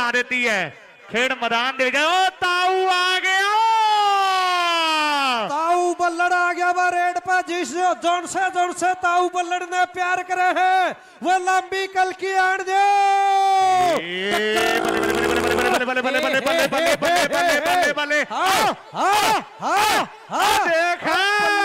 बना देती है। खेड़ मैदान दे गए, ओ ताऊ आ गया, ताऊ बल्लड़ आ गया वह रेड पे। जिस जोन से ताऊ बल्लड़ ने प्यार करे है वो लंबी कल की आड़ दे। बल्ले बल्ले बल्ले बल्ले बल्ले बल्ले बल्ले बल्ले बल्ले बल्ले बल्ले, देखा